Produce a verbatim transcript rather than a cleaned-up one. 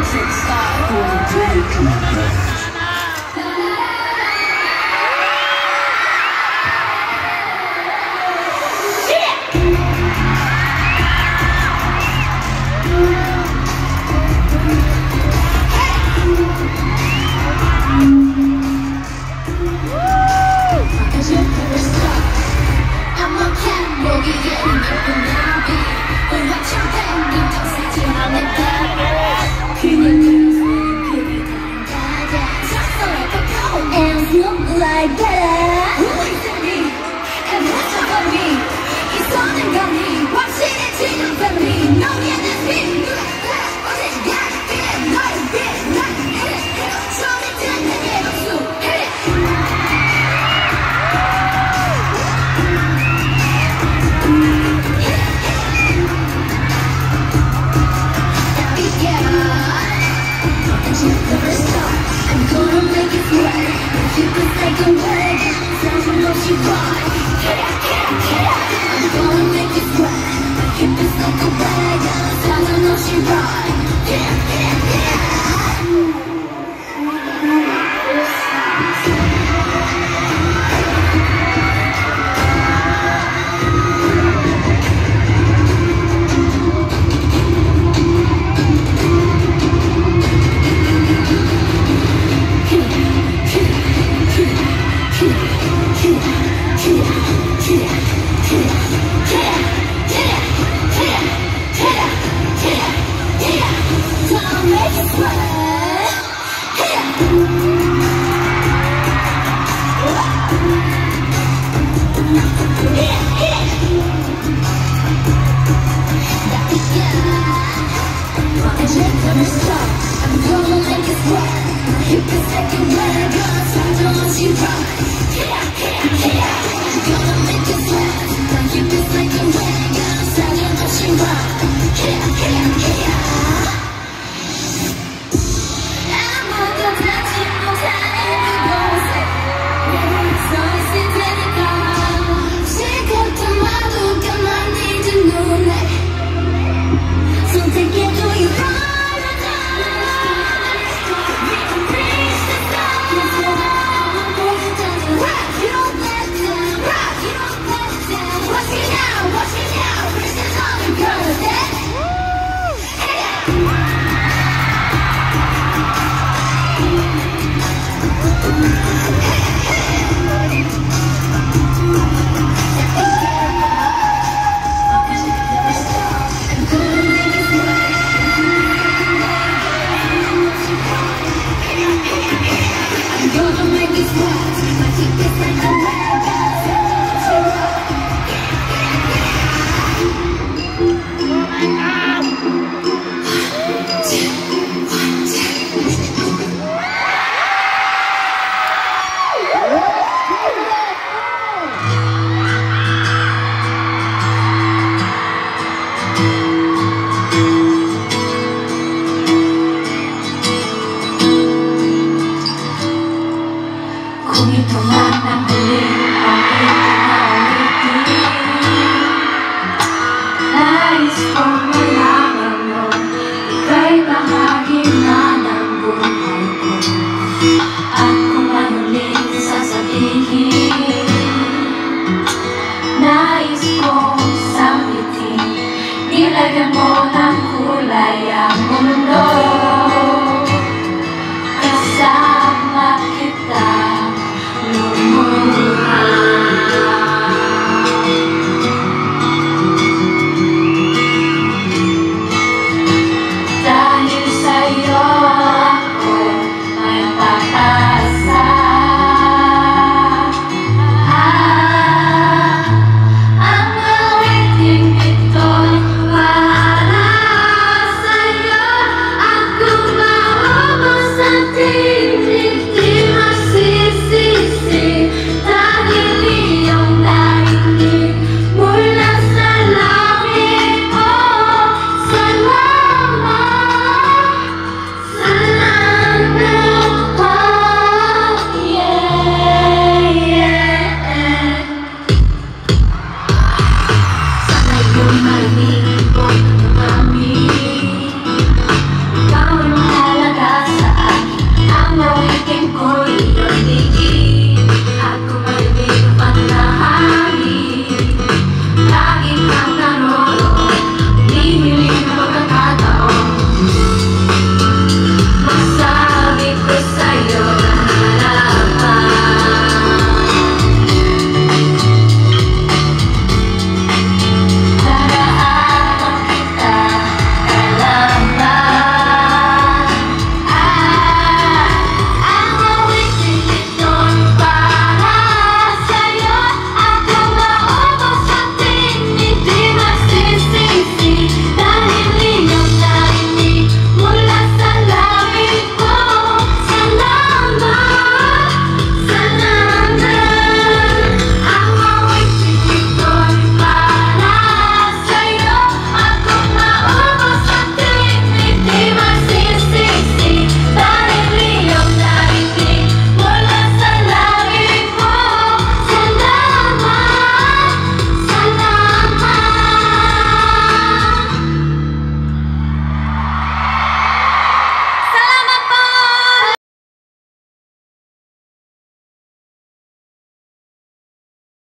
Like that, who is it me? And what's up on me? He's on and got me. What's in it to the family? No, yeah, this me. What's it got? Get it, not a bit, not hit it, hit it. Show me ten and get up to hit it. And you never stop. I'm gonna make it right. Keep it like a word. Sounds like she cried. I'm gonna make it right. Keep it like a word. Sounds like she cried. Yeah, yeah, yeah. Nilagyan mo ng kulay ang mundo. Kasama kita lumuluha. Dahil sa'yo ako may pag-asa. Me